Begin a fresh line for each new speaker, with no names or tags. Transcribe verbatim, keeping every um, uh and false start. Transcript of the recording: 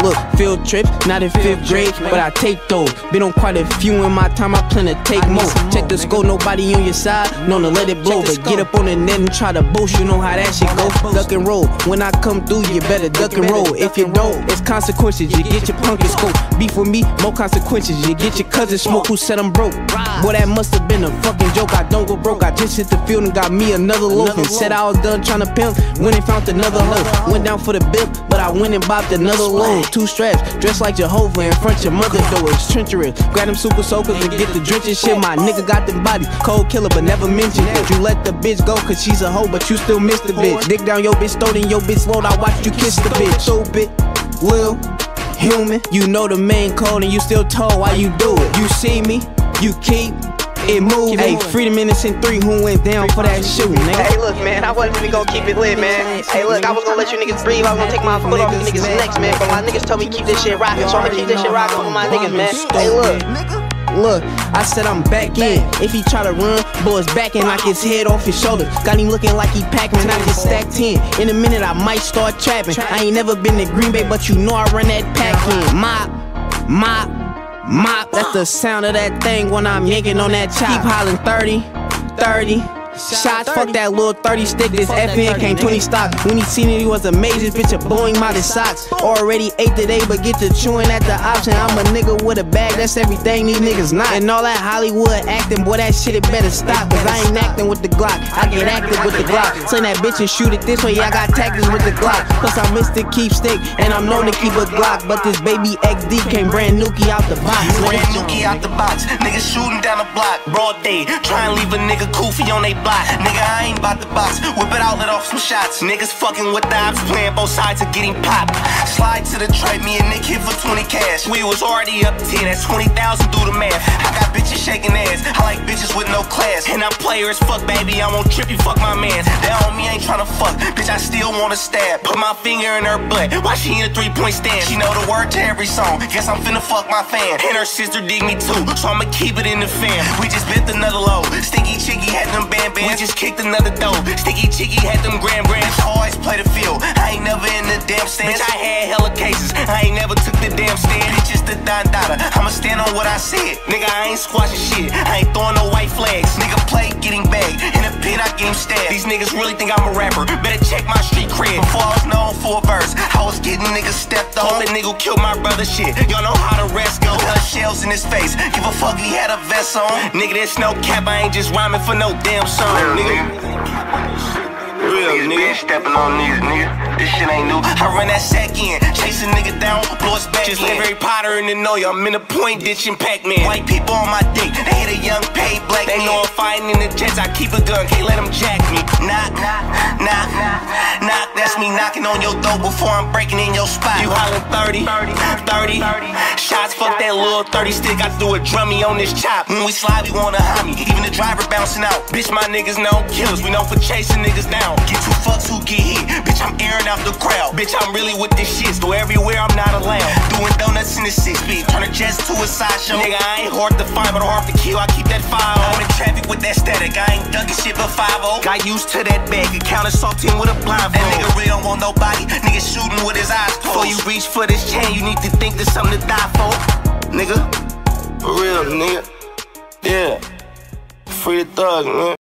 Look, field trip, not in fifth grade, but I take those. Been on quite a few in my time, I plan to take more. Check the score, nobody on your side, known to let it blow. But get up on the net and try to boast, you know how that shit go. Duck and roll, when I come through, you better duck and roll. If you don't, it's consequences, you get your pumpkin scope. Beef with me, more consequences, you get your cousin smoke. Who said I'm broke? Boy, that must have been a fucking joke. I don't go broke, I just hit the field and got me another loaf. And said I was done trying to pimp, went and found another hoe. Went down for the bip, but I went and bopped another load. Two straps, dressed like Jehovah in front your mother door. It's treacherous, grab them super soakers and get the drenching shit. My nigga got them bodies, cold killer but never mentioned it. You let the bitch go cause she's a hoe, but you still miss the bitch. Dick down your bitch throat and your bitch load, I watch you kiss the bitch. Stupid, Lil, human, you know the main code and you still told why you do it. You see me, you keep it moving. Hey, Freedom Innocent three, who went down for that shooting, nigga?
Hey, look, man, I wasn't even gonna keep it lit, man. Hey, look, I was gonna let you niggas breathe. I was gonna take my foot off you niggas' necks, man. But my niggas told me keep this shit rocking, so I'ma keep this shit rocking for my niggas, man. Hey, look.
Look, I said I'm back in. If he try to run, boys back in, knock his head off his shoulder. Got him looking like he Pac-Man, I just stacked ten. In a minute I might start trapping. I ain't never been to Green Bay, but you know I run that pack in. Mop, mop, mop. That's the sound of that thing when I'm yanking on that chop. Keep hollering thirty, thirty shots, fuck that little thirty stick. This F N came twenty stock. When he seen it, he was amazing. Bitch, a blowing out his socks. Already ate today, but get to chewing at the option. I'm a nigga with a bag, that's everything these niggas not. And all that Hollywood acting, boy, that shit it better stop. Cause I ain't acting with the Glock, I get active with the Glock. Send that bitch and shoot it this way, yeah, I got tactics with the Glock. Plus I'm Mister Keep Stick, and I'm known to keep a Glock. But this baby X D came brand nookie out the box.
Brand nookie out the box, niggas shooting down the block. Broad day, try and leave a nigga koofy on they block. Nigga, I ain't bout the box, whip it out, let off some shots. Niggas fucking with the ops, playing both sides of getting popped. Slide to the trap, me and Nick hit for twenty cash. We was already up ten, that's twenty thousand through the math. I got bitches shaking ass, I like bitches with no class. And I'm player as fuck, baby, I won't trip you, fuck my mans. That on me ain't tryna fuck, bitch, I still wanna stab. Put my finger in her butt, while she in a three-point stand. She know the word to every song, guess I'm finna fuck my fan. And her sister dig me too, so I'ma keep it in the fam. We just bit another low, Sticky Chicky had them band bands. We just kicked another dough, Sticky Chicky had them gram grams. Always play the field, I ain't never in the damn stands. Bitch, I had hella cases, I ain't never took the damn stand. Bitch, it's the Don Dada, I'ma stand on what I said. Nigga, I ain't squashing shit, I ain't throwing no white flags. Nigga play getting bagged, in the pit I get him stabbed. These niggas really think I'm a rapper, better check my street cred. Before I was known for a verse, I was getting niggas stepped on. That nigga killed my brother shit, y'all know how the rest go. Cut shells in his face, give a fuck he had a vest on. Nigga, there's no cap, I ain't just rhyming for no damn song. Nigga, real nigga, stepping on niggas, nigga. This shit ain't new. I run that sack in, chase a nigga down, blow his back. Just like Harry Potter in the know ya. I'm in the point ditching Pac-Man. White people on my dick, they hit a young paid black. They know I'm fighting in the jets, I keep a gun, can't let them jack me. Knock, knock, knock, knock. That's me knocking on your door before I'm breaking in your spot. You hollering thirty, thirty shots, fuck that little thirty stick. I threw a drummy on this chop. When we slide, we wanna hide me. Even the driver bouncing out. Bitch, my niggas know killers. We know for chasing niggas down. Get two fucks who get hit. Bitch, I'm airing out the crowd. Bitch, I'm really with this shit. So everywhere I'm not allowed. Doing donuts in the six speed. Turn a jets to a sideshow. Nigga, I ain't hard to find, but hard to kill. I keep that fire on. I'm in traffic with that static. I ain't ducking shit but five oh. Got used to that bag. Account assaulting with a blindfold. That nigga really don't want nobody. Nigga shooting with his eyes closed. Before you reach for this chain, you need to think there's something to die for. Nigga, for real, nigga. Yeah. Free the thug, man.